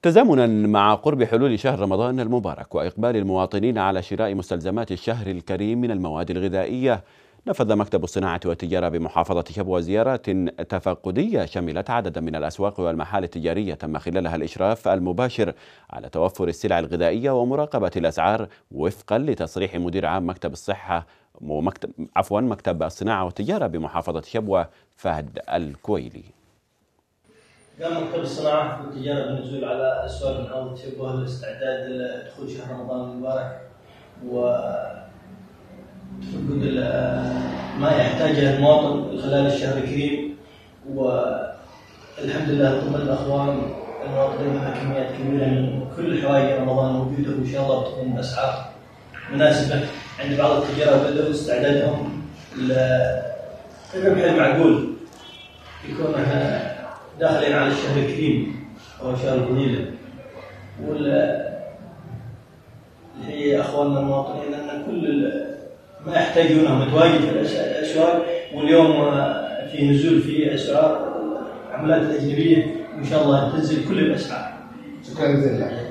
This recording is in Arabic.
تزامنا مع قرب حلول شهر رمضان المبارك وإقبال المواطنين على شراء مستلزمات الشهر الكريم من المواد الغذائية، نفذ مكتب الصناعة والتجارة بمحافظة شبوة زيارات تفقدية شملت عددا من الأسواق والمحال التجارية تم خلالها الإشراف المباشر على توفر السلع الغذائية ومراقبة الأسعار وفقا لتصريح مدير عام مكتب الصحة مكتب الصناعة والتجارة بمحافظة شبوة فهد الكويلي. قام مكتب الصناعة والتجارة بالنزول على أسواق محافظة شبوة لاستعداد لدخول شهر رمضان المبارك وتفقد ما يحتاجه المواطن خلال الشهر الكريم، والحمد لله طمن الأخوان المواطنين على كميات كبيرة من كل حوائج رمضان موجودة، وإن شاء الله بتكون بأسعار مناسبة. عند بعض التجار بدأوا استعدادهم للربح المعقول، يكون داخلين على الشهر الكريم أو الشهر الفضيلة، هي أخواننا المواطنين أن كل ما يحتاجونه متواجد في الأسواق، واليوم في نزول في أسعار العملات الأجنبية، وإن شاء الله تنزل كل الأسعار. شكرا جزيلا.